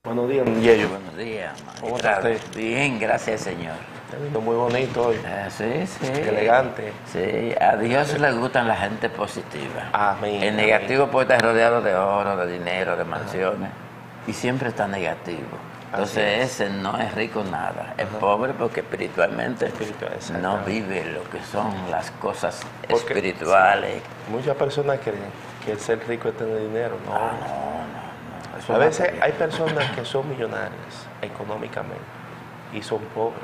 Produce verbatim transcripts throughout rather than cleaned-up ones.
Buenos días, Yeyo. Buenos días, ¿Cómo está usted? Bien, gracias, señor. Está viendo muy bonito hoy. Ah, sí, sí. Elegante. Sí, a Dios le gustan la gente positiva. Amén. El negativo puede estar rodeado de oro, de dinero, de mansiones. Ajá. Y siempre está negativo. Entonces ese no es rico nada. Es Ajá. pobre porque espiritualmente Espiritual, no vive lo que son las cosas porque, espirituales. Sí, muchas personas creen que el ser rico es tener dinero. No, ah, no, no. no. A veces hay personas que son millonarias económicamente y son pobres.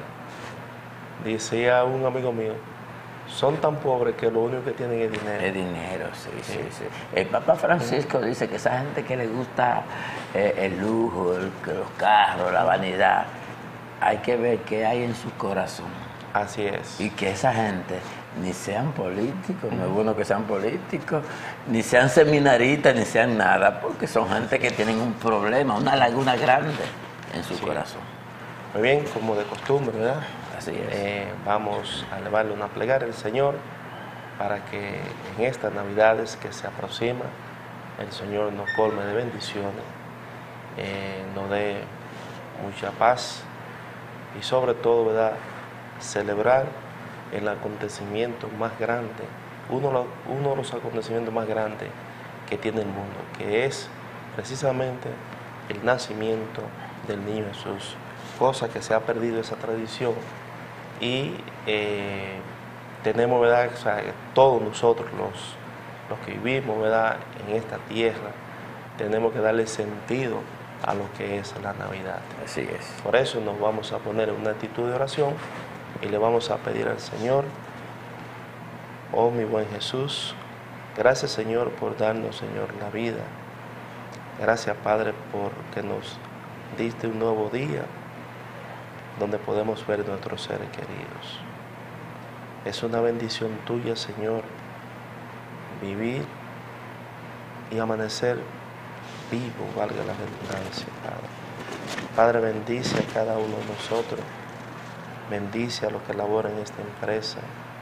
Decía un amigo mío, son tan pobres que lo único que tienen es dinero. Es dinero, sí, sí, sí. sí. El Papa Francisco sí. dice que esa gente que le gusta eh, el lujo, el, los carros, la vanidad, hay que ver qué hay en su corazón. Así es. Y que esa gente ni sean políticos, no es bueno que sean políticos, ni sean seminaristas, ni sean nada, porque son gente que tienen un problema, una laguna grande en su sí. corazón. Muy bien, como de costumbre, ¿verdad? Así es. Eh, vamos a elevarle una plegaria al Señor para que en estas Navidades que se aproximan, el Señor nos colme de bendiciones, eh, nos dé mucha paz y sobre todo, ¿verdad?, celebrar el acontecimiento más grande, uno, uno de los acontecimientos más grandes que tiene el mundo, que es precisamente el nacimiento del niño Jesús, cosa que se ha perdido esa tradición y eh, tenemos, ¿verdad?, o sea, todos nosotros los, los que vivimos, ¿verdad?, en esta tierra, tenemos que darle sentido a lo que es la Navidad. Así es. Por eso nos vamos a poner en una actitud de oración y le vamos a pedir al Señor: oh mi buen Jesús, gracias, Señor, por darnos, Señor, la vida. Gracias, Padre, porque nos diste un nuevo día donde podemos ver nuestros seres queridos. Es una bendición tuya, Señor, vivir y amanecer vivo, valga la redundancia, Padre. Padre, bendice a cada uno de nosotros. Bendice a los que laboran en esta empresa.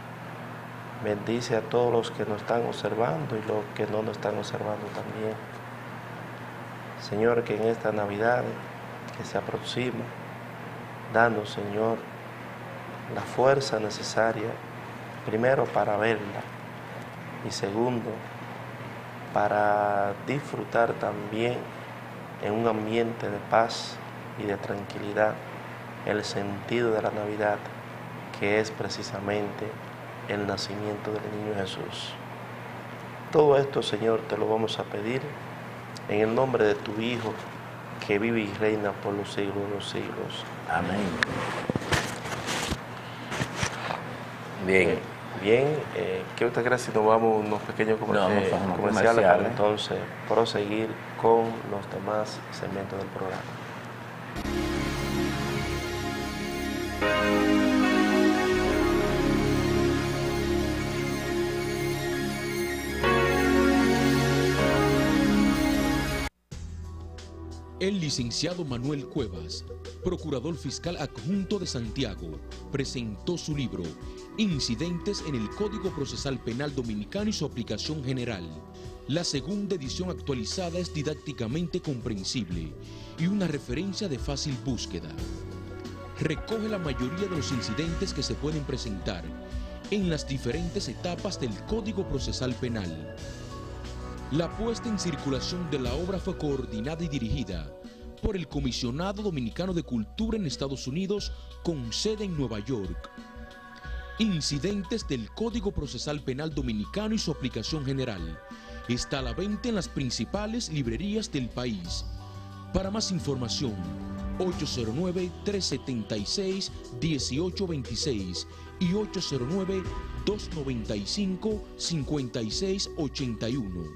Bendice a todos los que nos están observando y los que no nos están observando también. Señor, que en esta Navidad que se aproxima, danos, Señor, la fuerza necesaria, primero para verla y segundo, para disfrutar también en un ambiente de paz y de tranquilidad el sentido de la Navidad, que es precisamente el nacimiento del niño Jesús. Todo esto, Señor, te lo vamos a pedir en el nombre de tu Hijo, que vive y reina por los siglos de los siglos. Amén. Bien. Bien, eh, ¿qué usted cree si nos vamos a unos pequeños comerci- no, comerciales, comerciales para entonces proseguir con los demás segmentos del programa? El licenciado Manuel Cuevas, procurador fiscal adjunto de Santiago, presentó su libro Incidentes en el Código Procesal Penal Dominicano y su aplicación general. La segunda edición actualizada es didácticamente comprensible y una referencia de fácil búsqueda. Recoge la mayoría de los incidentes que se pueden presentar en las diferentes etapas del Código Procesal Penal. La puesta en circulación de la obra fue coordinada y dirigida por el Comisionado Dominicano de Cultura en Estados Unidos, con sede en Nueva York. Incidentes del Código Procesal Penal Dominicano y su aplicación general. Está a la venta en las principales librerías del país. Para más información, ocho cero nueve, tres siete seis, uno ocho dos seis y ocho cero nueve, dos nueve cinco, cinco seis ocho uno.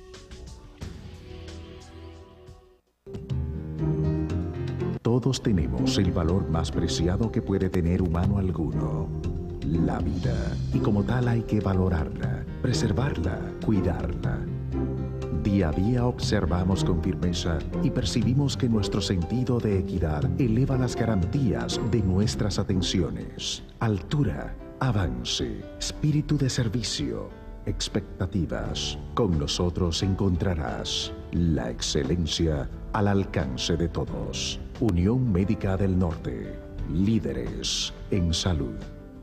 Todos tenemos el valor más preciado que puede tener humano alguno, la vida. Y como tal hay que valorarla, preservarla, cuidarla. Día a día observamos con firmeza y percibimos que nuestro sentido de equidad eleva las garantías de nuestras atenciones. Altura, avance, espíritu de servicio, expectativas. Con nosotros encontrarás la excelencia al alcance de todos. Unión Médica del Norte, líderes en salud.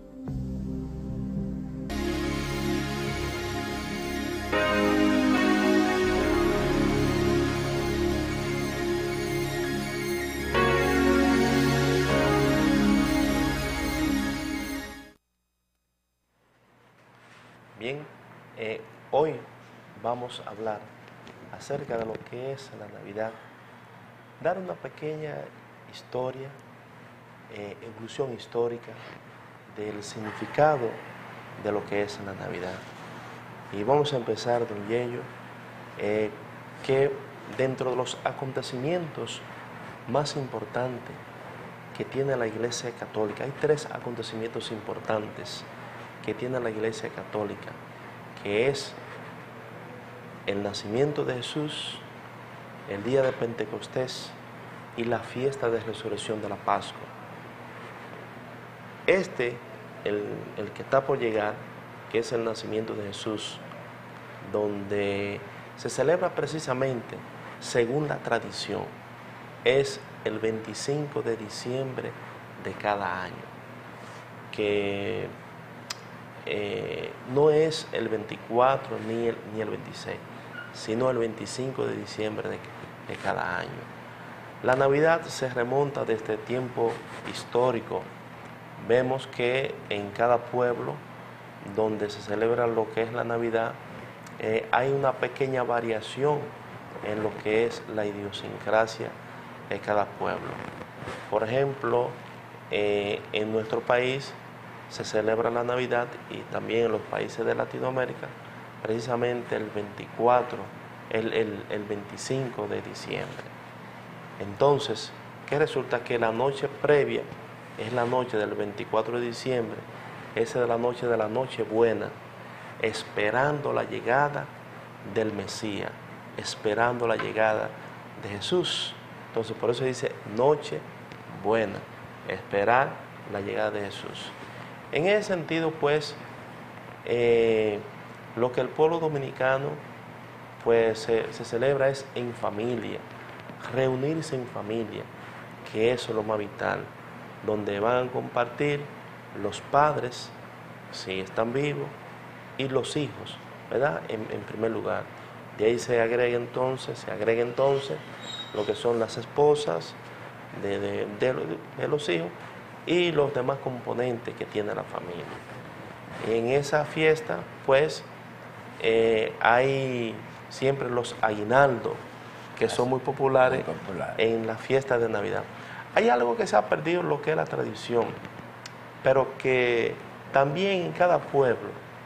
Bien, eh, hoy vamos a hablar acerca de lo que es la Navidad, dar una pequeña historia, eh, evolución histórica del significado de lo que es la Navidad. Y vamos a empezar, don Yello, eh, que dentro de los acontecimientos más importantes que tiene la Iglesia Católica, hay tres acontecimientos importantes que tiene la Iglesia Católica, que es el nacimiento de Jesús, el día de Pentecostés y la fiesta de resurrección de la Pascua. Este, el, el que está por llegar, que es el nacimiento de Jesús, donde se celebra precisamente, según la tradición, es el veinticinco de diciembre de cada año, que eh, no es el veinticuatro ni el, ni el veintiséis, sino el veinticinco de diciembre de, de cada año. La Navidad se remonta desde tiempo histórico. Vemos que en cada pueblo donde se celebra lo que es la Navidad, eh, hay una pequeña variación en lo que es la idiosincrasia de cada pueblo. Por ejemplo, eh, en nuestro país se celebra la Navidad, y también en los países de Latinoamérica, precisamente el veinticuatro, el, el, el veinticinco de diciembre. Entonces, ¿qué resulta? Que la noche previa es la noche del veinticuatro de diciembre, esa es la noche de la Nochebuena, esperando la llegada del Mesías, esperando la llegada de Jesús. Entonces, por eso dice Noche Buena, esperar la llegada de Jesús. En ese sentido, pues, eh, lo que el pueblo dominicano pues se, se celebra es en familia, reunirse en familia, que eso es lo más vital, donde van a compartir los padres, si están vivos, y los hijos, ¿verdad? En, en primer lugar. De ahí se agrega entonces, se agrega entonces lo que son las esposas de, de, de, de los hijos y los demás componentes que tiene la familia. En esa fiesta, pues, eh, hay siempre los aguinaldos, que son muy populares, muy popular. En la fiesta de Navidad. Hay algo que se ha perdido, lo que es la tradición, pero que también en cada pueblo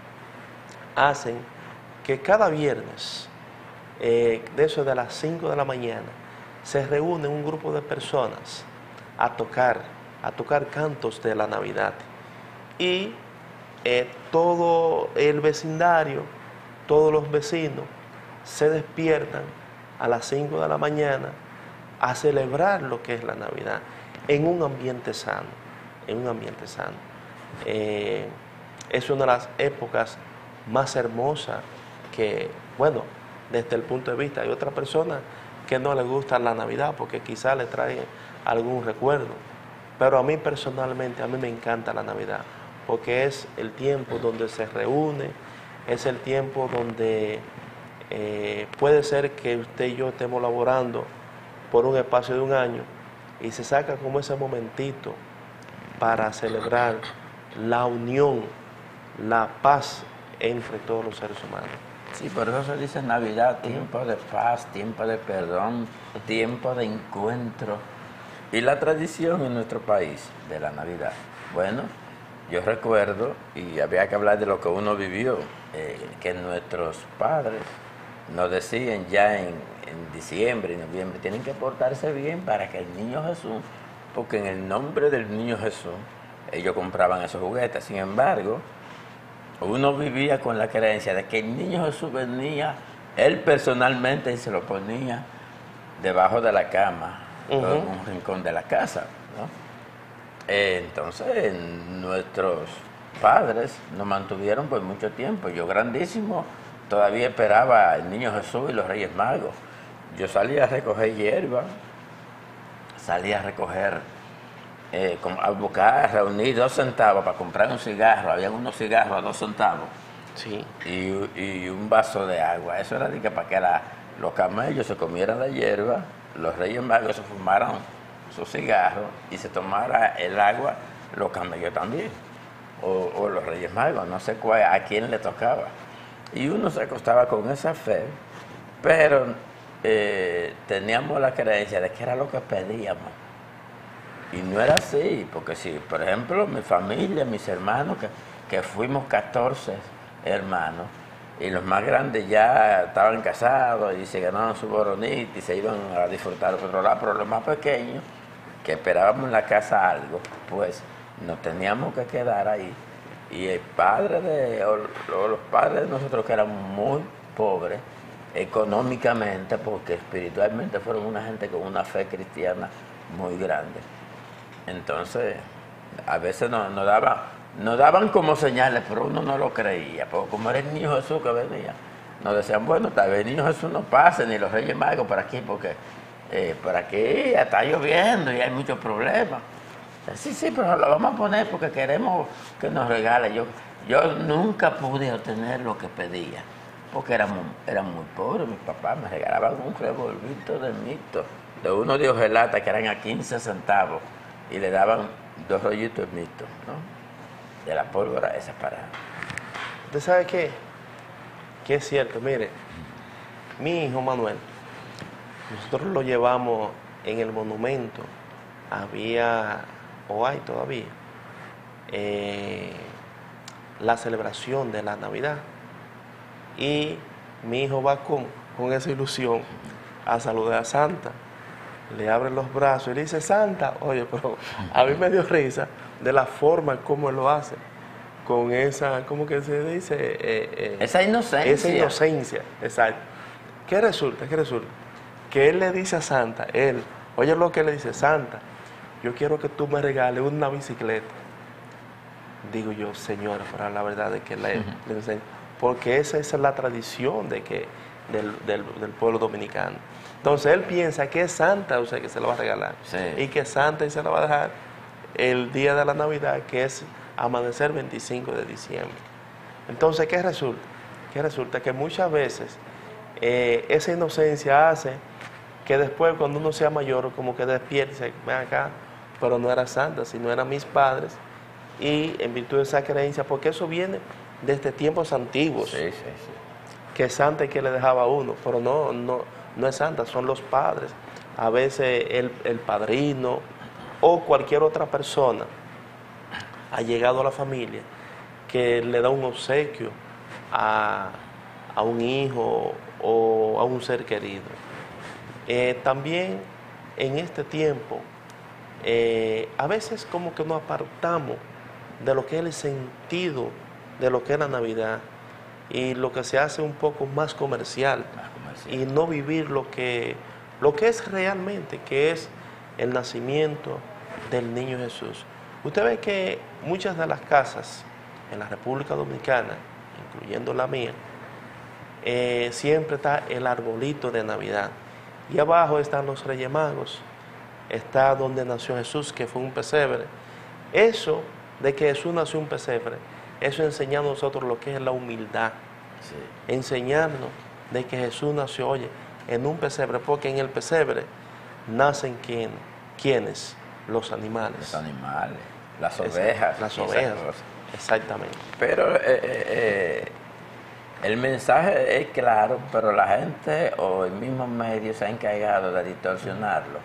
hacen que cada viernes, eh, de eso de las cinco de la mañana, se reúne un grupo de personas a tocar, a tocar cantos de la Navidad. Y eh, todo el vecindario, todos los vecinos, se despiertan a las cinco de la mañana a celebrar lo que es la Navidad en un ambiente sano, en un ambiente sano. Eh, es una de las épocas más hermosas que, bueno, desde el punto de vista, hay otras personas que no les gusta la Navidad porque quizás le trae algún recuerdo, pero a mí personalmente, a mí me encanta la Navidad porque es el tiempo donde se reúne, es el tiempo donde eh, puede ser que usted y yo estemos laborando por un espacio de un año y se saca como ese momentito para celebrar la unión, la paz entre todos los seres humanos. Sí, por eso se dice Navidad, tiempo de paz, tiempo de perdón, tiempo de encuentro. Y la tradición en nuestro país de la Navidad. Bueno, yo recuerdo, y había que hablar de lo que uno vivió, eh, que nuestros padres nos decían ya en, en diciembre y noviembre, tienen que portarse bien para que el niño Jesús, porque en el nombre del niño Jesús, ellos compraban esos juguetes. Sin embargo, uno vivía con la creencia de que el niño Jesús venía, él personalmente, y se lo ponía debajo de la cama, uh-huh. en un rincón de la casa, ¿no? Eh, entonces, nuestros padres nos mantuvieron por mucho tiempo. Yo, grandísimo, todavía esperaba al niño Jesús y los Reyes Magos. yo salía a recoger hierba, salía a recoger, eh, a buscar, a reunir dos centavos para comprar un cigarro. Había unos cigarros a dos centavos. Sí. Y, y un vaso de agua. Eso era de que para que la, los camellos se comieran la hierba, los Reyes Magos se fumaran sus cigarros y se tomara el agua, los camellos también. O, o los Reyes Magos, no sé cuál, a quién le tocaba. Y uno se acostaba con esa fe, pero eh, teníamos la creencia de que era lo que pedíamos. Y no era así, porque si, por ejemplo, mi familia, mis hermanos, que, que fuimos catorce hermanos, y los más grandes ya estaban casados y se ganaron su boronita y se iban a disfrutar por otro lado, pero los más pequeños, que esperábamos en la casa algo, pues nos teníamos que quedar ahí. Y el padre de, o, o los padres de nosotros, que eran muy pobres económicamente, porque espiritualmente fueron una gente con una fe cristiana muy grande. Entonces, a veces nos, nos, daban, nos daban como señales, pero uno no lo creía, porque como era el niño Jesús que venía, nos decían, bueno, tal vez el niño Jesús no pase, ni los Reyes Magos por aquí, porque eh, por aquí está lloviendo y hay muchos problemas. Sí, sí, pero lo vamos a poner porque queremos que nos regale. Yo, yo nunca pude obtener lo que pedía, porque era muy, era muy pobre. Mis papás me regalaban un revolvito de mito, de uno de hojalata que eran a quince centavos, y le daban dos rollitos de mito, ¿no? De la pólvora esa para... ¿Usted sabe qué? Que es cierto, mire, mi hijo Manuel, nosotros lo llevamos en el monumento, había, o hay todavía, eh, la celebración de la Navidad, y mi hijo va con, con esa ilusión a saludar a Santa, le abre los brazos y le dice, Santa, oye, pero a mí me dio risa de la forma en cómo él lo hace, con esa, ¿cómo que se dice? Eh, eh, esa inocencia. Esa inocencia, exacto. ¿Qué resulta? ¿Qué resulta? Que él le dice a Santa, él, oye lo que le dice, Santa, yo quiero que tú me regales una bicicleta. Digo yo, señora, para la verdad de que le, uh-huh. le enseño, porque esa, esa es la tradición de que, del, del, del pueblo dominicano. Entonces él piensa que es Santa, o sea, que se lo va a regalar. Sí. Y que Santa se lo va a dejar el día de la Navidad, que es amanecer veinticinco de diciembre. Entonces, ¿qué resulta? Que resulta que muchas veces eh, esa inocencia hace que después, cuando uno sea mayor, como que despierte y dice, ven acá, pero no era Santa, sino eran mis padres, y en virtud de esa creencia, porque eso viene desde tiempos antiguos, sí, sí, sí. que Santa es que le dejaba a uno, pero no, no, no es Santa, son los padres, a veces el, el padrino o cualquier otra persona ha llegado a la familia que le da un obsequio a, a un hijo o a un ser querido. Eh, también en este tiempo, eh, a veces como que nos apartamos de lo que es el sentido de lo que es la Navidad y lo que se hace un poco más comercial, más comercial. Y no vivir lo que, lo que es realmente, que es el nacimiento del niño Jesús. Usted ve que muchas de las casas en la República Dominicana, incluyendo la mía, eh, siempre está el arbolito de Navidad. Y abajo están los Reyes Magos, está donde nació Jesús, que fue un pesebre. Eso de que Jesús nació un pesebre, eso enseña a nosotros lo que es la humildad. Sí. Enseñarnos de que Jesús nació, oye, en un pesebre, porque en el pesebre nacen quién, quiénes, los animales. Los animales, las ovejas. Las ovejas, exactamente. Pero eh, eh, el mensaje es claro, pero la gente o el mismo medio se ha encargado de distorsionarlo.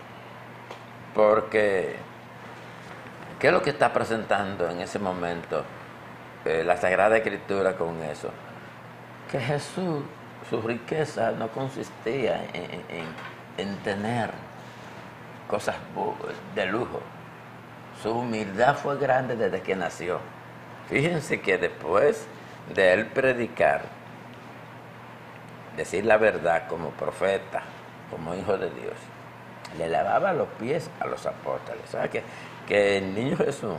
Porque, ¿qué es lo que está presentando en ese momento eh, la Sagrada Escritura con eso? Que Jesús, su riqueza no consistía en, en, en tener cosas de lujo. Su humildad fue grande desde que nació. Fíjense que después de él predicar, decir la verdad como profeta, como hijo de Dios, le lavaba los pies a los apóstoles. ¿Sabes qué? Que el niño Jesús,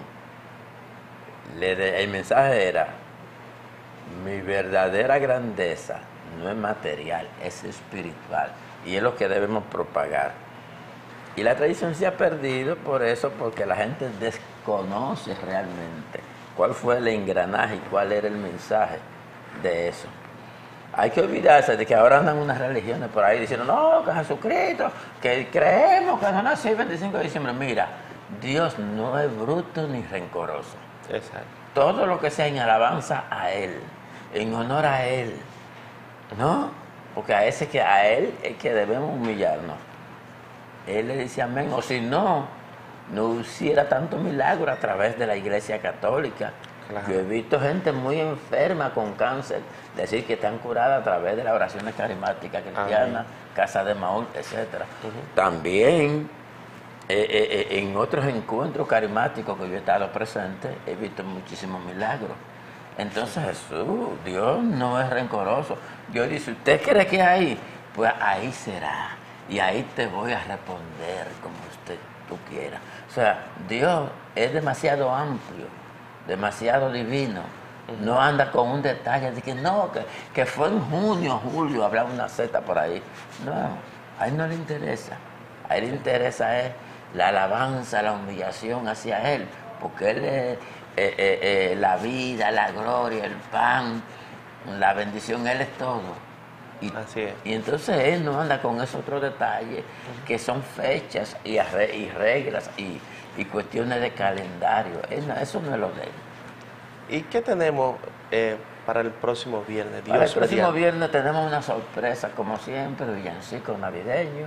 le, el mensaje era, mi verdadera grandeza no es material, es espiritual. y es lo que debemos propagar. Y la tradición se ha perdido por eso, porque la gente desconoce realmente cuál fue el engranaje y cuál era el mensaje de eso. Hay que olvidarse de que ahora andan unas religiones por ahí diciendo, no, que Jesucristo, que creemos que no nació el veinticinco de diciembre. Mira, Dios no es bruto ni rencoroso. Exacto. Todo lo que sea en alabanza a Él, en honor a Él, ¿no? Porque a ese que a Él es que debemos humillarnos. Él le dice amén, o si no, no hiciera tanto milagro a través de la Iglesia Católica. Claro. Yo he visto gente muy enferma con cáncer decir que están curadas a través de las oraciones carismáticas cristianas, Casa de Maúl, etcétera. Uh-huh. También eh, eh, en otros encuentros carismáticos que yo he estado presente, he visto muchísimos milagros. Entonces Jesús, Dios no es rencoroso. Dios dice, ¿usted cree que ahí? Pues ahí será. Y ahí te voy a responder como usted tú quieras. O sea, Dios es demasiado amplio, demasiado divino. Uh-huh. No anda con un detalle de que no, que, que fue en junio, julio, habrá una seta por ahí. No, a él no le interesa. A él le interesa es la alabanza, la humillación hacia él, porque él es eh, eh, eh, la vida, la gloria, el pan, la bendición, él es todo. Y, Así es. Y entonces él no anda con esos otros detalles que son fechas y, y reglas y, y cuestiones de calendario. Él, eso no es lo de él. ¿Y qué tenemos eh, para el próximo viernes? Dios para el próximo mediante. viernes tenemos una sorpresa, como siempre, villancicos navideños,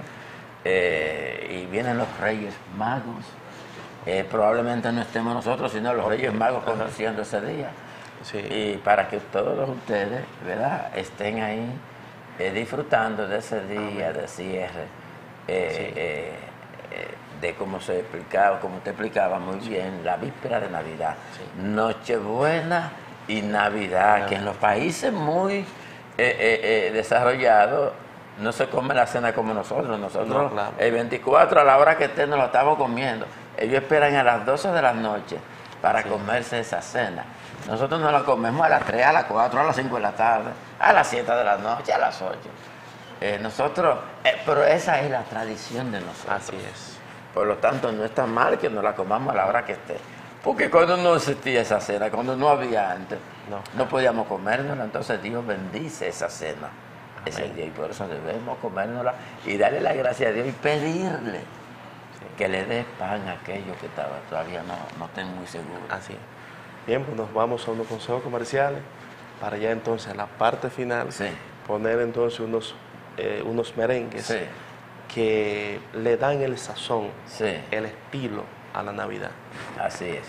eh, y vienen los Reyes Magos. Eh, probablemente no estemos nosotros, sino los Reyes Magos conociendo ese día. Sí. Y para que todos ustedes, ¿verdad?, estén ahí Eh, disfrutando de ese día de cierre, eh, sí. eh, eh, de cómo se explicaba, como te explicaba muy bien, la víspera de Navidad, sí. Nochebuena y Navidad, Navidad, que en los países muy eh, eh, eh, desarrollados no se come la cena como nosotros. Nosotros no, claro. El veinticuatro, a la hora que estén, nos lo estamos comiendo. Ellos esperan a las doce de la noche para sí. comerse esa cena. Nosotros nos la comemos a las tres, a las cuatro, a las cinco de la tarde, a las siete de la noche, a las ocho. Eh, nosotros, eh, pero esa es la tradición de nosotros. Así es. Por lo tanto, no está mal que nos la comamos a la hora que esté. Porque cuando no existía esa cena, cuando no había antes, no, no podíamos comérnosla. Entonces Dios bendice esa cena. Amén. Ese día, y por eso debemos comérnosla y darle la gracia a Dios y pedirle sí. que le dé pan a aquellos que estaba, todavía no, no estén muy seguros. Así es. Bien, pues nos vamos a unos consejos comerciales para ya entonces en la parte final sí. poner entonces unos, eh, unos merengues sí. que le dan el sazón, sí. el estilo a la Navidad. Así es.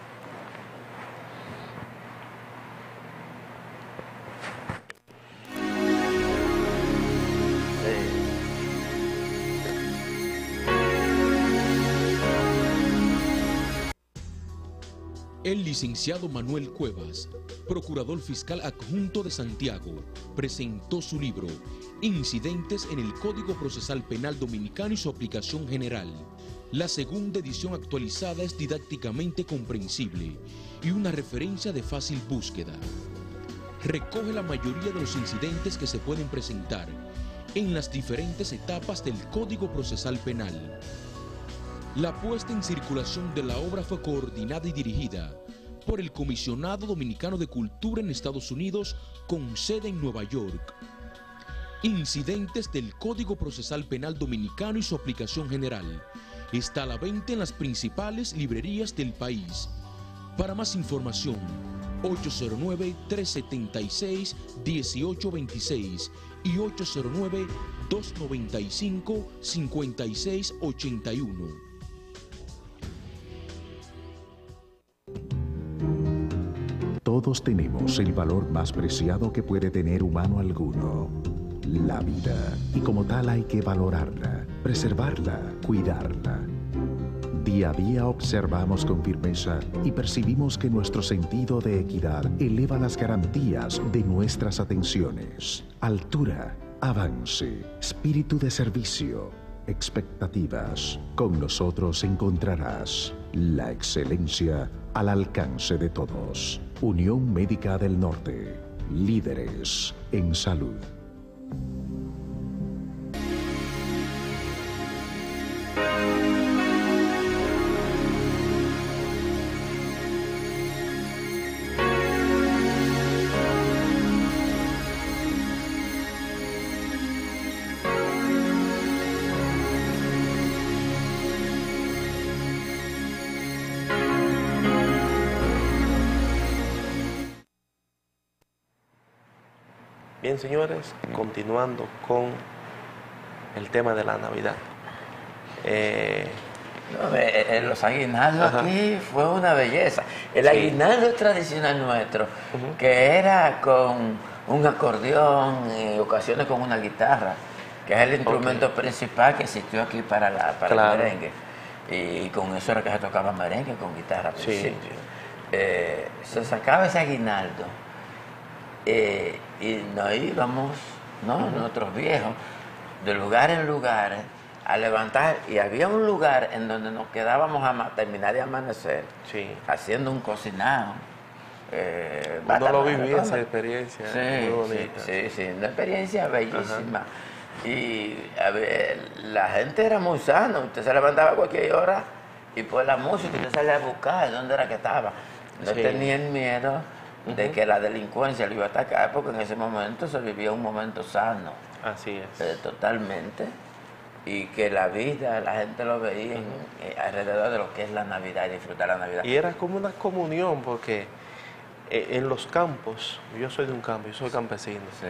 El licenciado Manuel Cuevas, procurador fiscal adjunto de Santiago, presentó su libro Incidentes en el Código Procesal Penal Dominicano y su aplicación general. La segunda edición actualizada es didácticamente comprensible y una referencia de fácil búsqueda. Recoge la mayoría de los incidentes que se pueden presentar en las diferentes etapas del Código Procesal Penal. La puesta en circulación de la obra fue coordinada y dirigida por el Comisionado Dominicano de Cultura en Estados Unidos con sede en Nueva York. Incidentes del Código Procesal Penal Dominicano y su aplicación general. Está a la venta en las principales librerías del país. Para más información, ocho cero nueve, tres siete seis, uno ocho dos seis y ocho cero nueve, dos nueve cinco, cinco seis ocho uno. Todos tenemos el valor más preciado que puede tener humano alguno, la vida. Y como tal hay que valorarla, preservarla, cuidarla. Día a día observamos con firmeza y percibimos que nuestro sentido de equidad eleva las garantías de nuestras atenciones. Altura, avance, espíritu de servicio, expectativas. Con nosotros encontrarás la excelencia al alcance de todos. Unión Médica del Norte, líderes en salud. Bien, señores, continuando con el tema de la Navidad. Eh, No, eh, eh, los aguinaldos Ajá. aquí fue una belleza. El Sí. aguinaldo tradicional nuestro, Ujú. que era con un acordeón y ocasiones con una guitarra, que es el instrumento principal que existió aquí para, la, para Claro. el merengue. Y con eso era que se tocaba merengue con guitarra al Sí. principio. Eh, se sacaba ese aguinaldo eh, y nos íbamos, ¿no? Nuestros viejos, de lugar en lugar a levantar, y había un lugar en donde nos quedábamos a ma- terminar de amanecer, sí. haciendo un cocinado. Eh, Uno lo bata- vivía bata- esa experiencia, Sí, muy sí, bonita. sí, sí, una experiencia bellísima. Y a ver, la gente era muy sana, usted se levantaba a cualquier hora y por la música usted salía a buscar dónde era que estaba. No Sí. tenían miedo de Ujú. que la delincuencia lo iba a atacar, porque en ese momento se vivía un momento sano, Así es. eh, totalmente, y que la vida, la gente lo veía en- eh, alrededor de lo que es la Navidad y disfrutar la Navidad. Y era como una comunión, porque eh, en los campos, yo soy de un campo, yo soy campesino. Sí.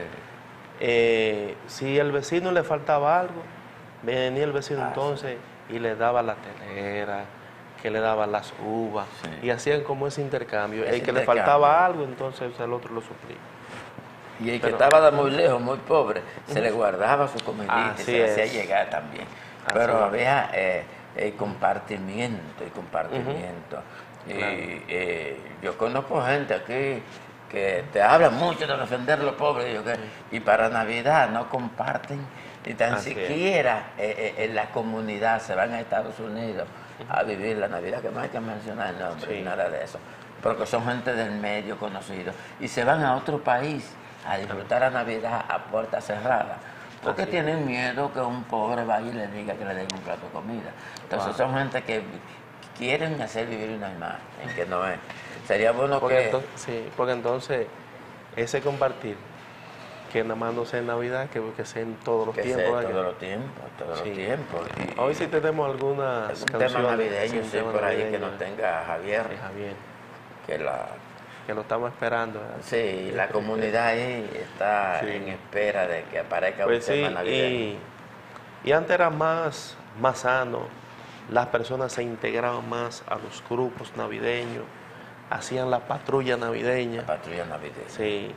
Eh, si al vecino le faltaba algo, venía el vecino Ah, entonces y le daba la telera, que le daba las uvas, Sí. y hacían como ese intercambio. Ese el que le intercambio. faltaba algo, entonces el otro lo suplía. Y el que Pero- estaba de muy lejos, muy pobre, se le guardaba su comidita y Así se le hacía es. llegar también. Así Pero es. había eh, eh, compartimiento y compartimiento. Y Claro. eh, yo conozco gente aquí que te habla mucho de defender a los pobres, y, yo que- y para Navidad no comparten, ni tan Así es. siquiera eh, eh, en la comunidad se van a Estados Unidos a vivir la Navidad, que no hay que mencionar el nombre, Sí. nada de eso. Porque son gente del medio conocido y se van a otro país a disfrutar la Navidad a puerta cerrada, porque Así. tienen miedo que un pobre vaya y le diga que le den un plato de comida. Entonces Wow. son gente que quieren hacer vivir una imagen que no es. Sería bueno Porque, que... entonces, sí, porque entonces ese compartir, que nada más no sea en Navidad, que, que sea en todos los que tiempos. sea ¿verdad? todos los tiempos, todos Sí. los tiempos. Y- Hoy sí tenemos algunas algún canciones. tema navideño, sí, un sí, tema por ahí que navideño, nos tenga Javier, eh, Javier, que la... que lo estamos esperando. ¿verdad? Sí, la comunidad ahí está Sí. en espera de que aparezca Pues un sí, tema navideño. y, y antes era más, más sano, las personas se integraban más a los grupos navideños, hacían la patrulla navideña, La patrulla navideña. sí.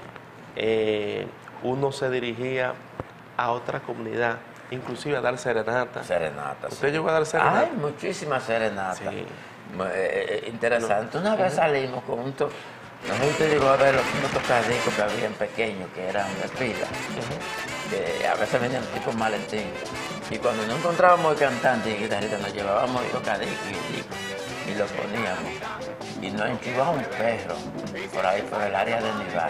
Eh, uno se dirigía a otra comunidad, inclusive a dar serenata. Serenata. ¿Usted sí. llegó a dar serenata? Hay muchísimas serenatas. Sí. Mu- eh, eh, interesante. Una vez salimos con un to... No sé si usted llegó a ver los unos tocadiscos que habían pequeños, que eran de pila, que a veces venían tipo maletín. Y cuando no encontrábamos el cantante y el guitarrista, nos llevábamos el tocadisco y el disco y lo poníamos. Y nos enchivaba un perro por ahí, por el área de Nival.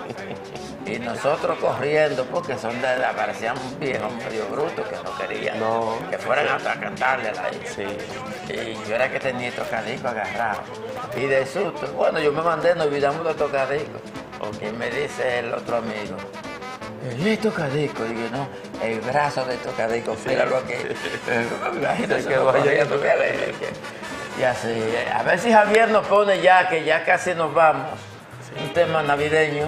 Y nosotros corriendo, porque son de la, parecían viejos medio brutos que no querían No. que fueran hasta a cantarle a la hija. Sí. Y yo era que tenía el tocadisco agarrado. Y de susto, bueno, yo me mandé, nos olvidamos del tocadisco. Ok. Y me dice el otro amigo, ¿el tocadisco? Y yo, no, el brazo del tocadisco, míralo aquí. Imagínate, Se quedó allá en el corriendo, que le- y así, a ver si Javier nos pone ya, que ya casi nos vamos, un tema navideño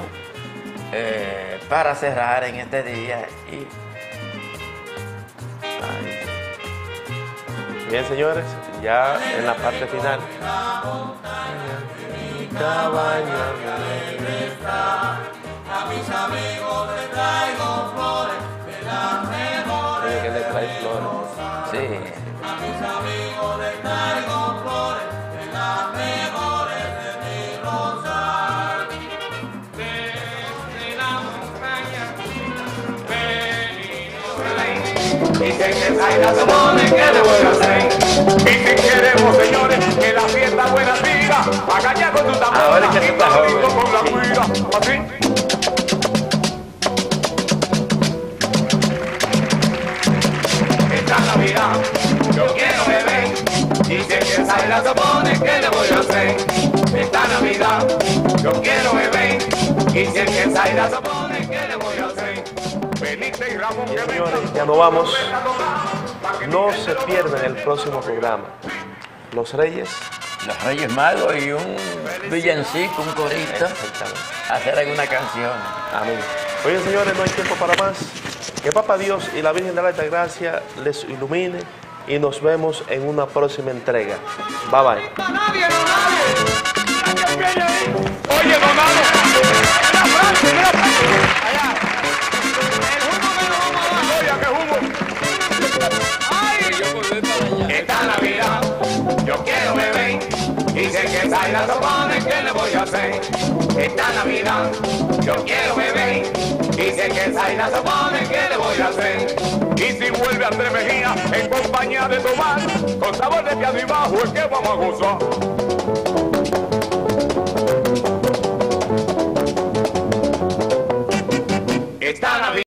eh, para cerrar en este día. Y Bien, señores, ya en la parte final. Oye, que le trae flores. sí, Dicen que Zaira se pone, ¿qué le voy a hacer? Dicen queremos, señores, que la fiesta buena siga. Acá ya con tu tambora Ahora es que y se está todito joven. con la cuida. Así. Esta Navidad yo quiero beber. Dicen que Zaira se pone, ¿qué le voy a hacer? Esta Navidad yo quiero beber. Dicen que Zaira se pone, ¿qué le voy a hacer? Benítez y Ramón, Bien, que señores, vengan. ya nos vamos. No se pierdan el próximo programa. Los Reyes. los Reyes Magos y un villancico, un corito, hacer alguna canción. Amén. Oye, señores, no hay tiempo para más. Que Papá Dios y la Virgen de la Alta Gracia les ilumine y nos vemos en una próxima entrega. Bye bye. Oye, Donado, la frase, la frase. Allá. El humo que nos vamos a dar. Oye, qué humo. Ay, yo volví para allá. Esta Navidad yo quiero beber y sé que Zaira se pone, ¿qué le voy a hacer? Esta Navidad yo quiero beber y sé que Zaira se pone, ¿qué le voy a hacer? Y si vuelve Andrés Mejía en compañía de Tomás, con sabor de piano y bajo es que vamos a gozar.